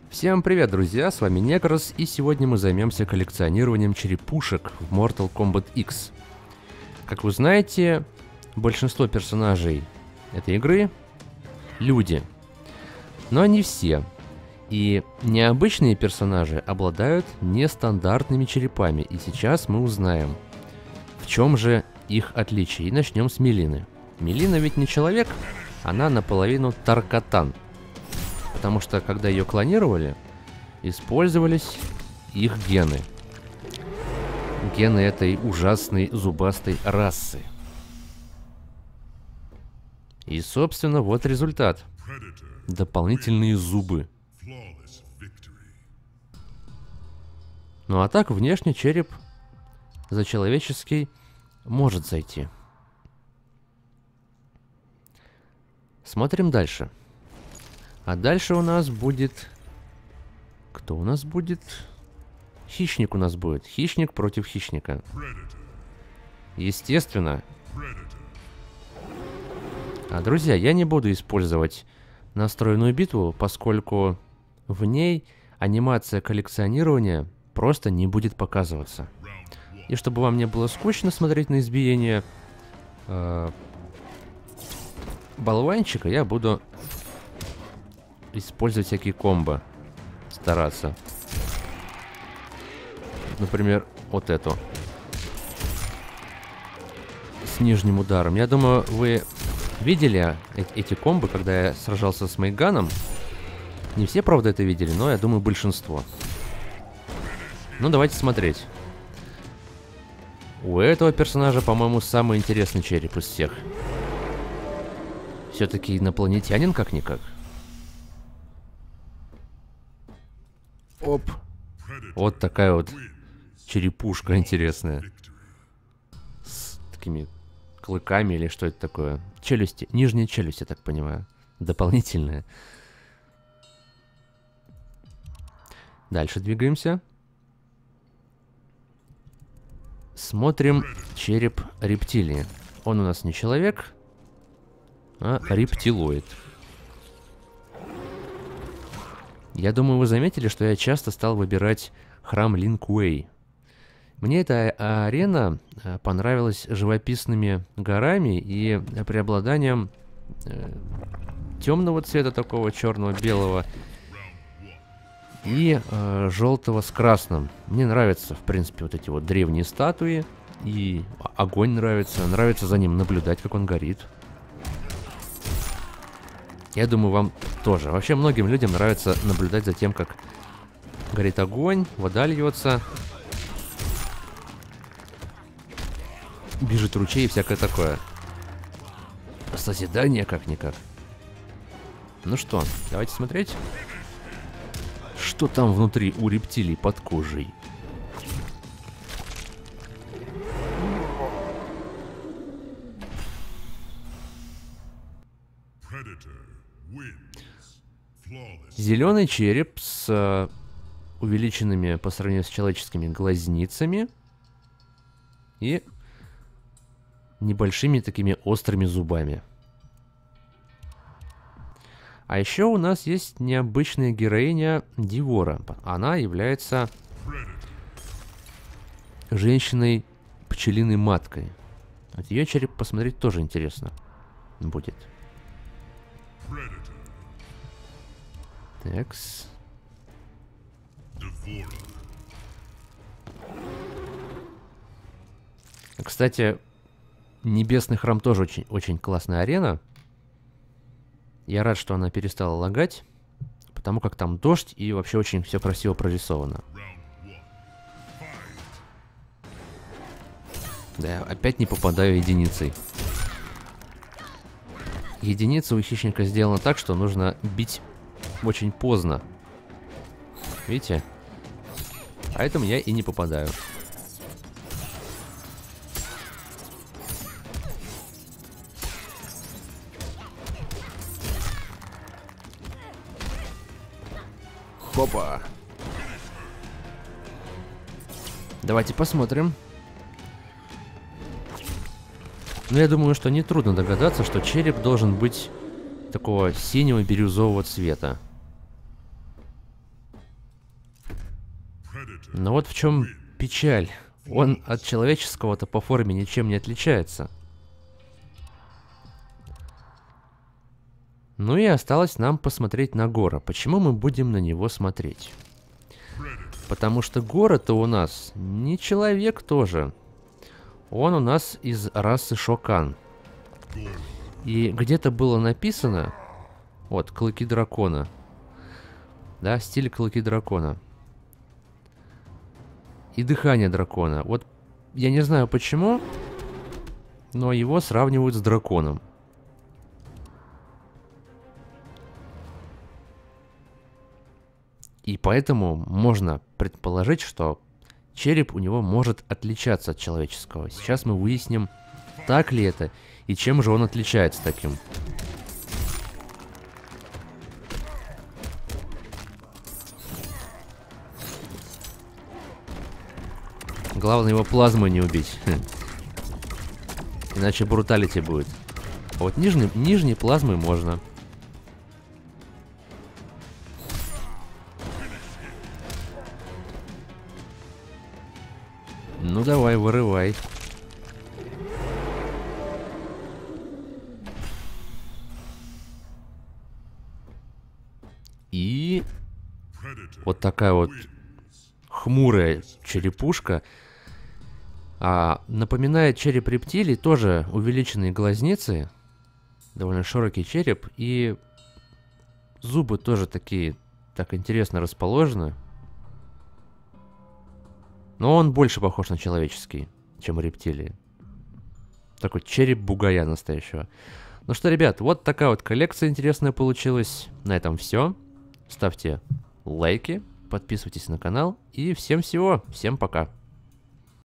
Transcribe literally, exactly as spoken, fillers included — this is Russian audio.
Всем привет, друзья, с вами Некрос, и сегодня мы займемся коллекционированием черепушек в Mortal Kombat X. Как вы знаете, большинство персонажей этой игры — люди. Но не все. И необычные персонажи обладают нестандартными черепами, и сейчас мы узнаем, в чем же их отличие. И начнем с Милины. Милина ведь не человек, она наполовину Таркатан. Потому что, когда ее клонировали, использовались их гены. Гены этой ужасной зубастой расы. И, собственно, вот результат. Дополнительные зубы. Ну а так, внешне череп за человеческий может зайти. Смотрим дальше. А дальше у нас будет... Кто у нас будет? Хищник у нас будет. Хищник против хищника. Естественно. А, друзья, я не буду использовать настроенную битву, поскольку в ней анимация коллекционирования просто не будет показываться. И чтобы вам не было скучно смотреть на избиение э, болванчика, я буду использовать всякие комбо. Стараться. Например, вот эту. С нижним ударом. Я думаю, вы видели э эти комбо, когда я сражался с Мейганом. Не все, правда, это видели, но я думаю, большинство. Ну, давайте смотреть. У этого персонажа, по-моему, самый интересный череп из всех. Все-таки инопланетянин как-никак. Оп. Вот такая вот черепушка интересная. С такими клыками или что это такое? Челюсти. Нижняя челюсть, я так понимаю. Дополнительная. Дальше двигаемся. Смотрим череп рептилии. Он у нас не человек, а рептилоид. Я думаю, вы заметили, что я часто стал выбирать храм Лин Куэй. Мне эта арена понравилась живописными горами и преобладанием э, темного цвета, такого черного-белого, и э, желтого с красным. Мне нравятся, в принципе, вот эти вот древние статуи, и огонь нравится. Нравится за ним наблюдать, как он горит. Я думаю, вам тоже. Вообще, многим людям нравится наблюдать за тем, как горит огонь, вода льется, бежит ручей и всякое такое. Созидание как-никак. Ну что, давайте смотреть, что там внутри у рептилий под кожей. Зеленый череп с э, увеличенными по сравнению с человеческими глазницами и небольшими такими острыми зубами. А еще у нас есть необычная героиня Дивора. Она является женщиной пчелиной маткой. Вот ее череп посмотреть тоже интересно будет. Такс. Кстати, Небесный храм тоже очень, очень классная арена. Я рад, что она перестала лагать, потому как там дождь и вообще очень все красиво прорисовано. Да, я опять не попадаю единицей. Единица у хищника сделана так, что нужно бить очень поздно. Видите? Поэтому я и не попадаю. Хопа. Давайте посмотрим. Но я думаю, что нетрудно догадаться, что череп должен быть такого синего бирюзового цвета. Но вот в чем печаль. Он от человеческого-то по форме ничем не отличается. Ну и осталось нам посмотреть на Гора. Почему мы будем на него смотреть? Потому что Гора-то у нас не человек тоже. Он у нас из расы Шокан. И где-то было написано... Вот, клыки дракона. Да, стиль клыки дракона. И дыхание дракона. Вот, я не знаю почему, но его сравнивают с драконом. И поэтому можно предположить, что череп у него может отличаться от человеческого. Сейчас мы выясним, так ли это и чем же он отличается таким. Главное его плазмой не убить. Иначе бруталити будет. А вот нижней, нижней плазмой можно. Ну давай, вырывай. И вот такая вот хмурая черепушка. А, напоминает череп рептилий, тоже увеличенные глазницы, довольно широкий череп, и зубы тоже такие, так интересно расположены. Но он больше похож на человеческий, чем у рептилии. Такой череп бугая настоящего. Ну что, ребят, вот такая вот коллекция интересная получилась. На этом все. Ставьте лайки, подписывайтесь на канал, и всем всего, всем пока.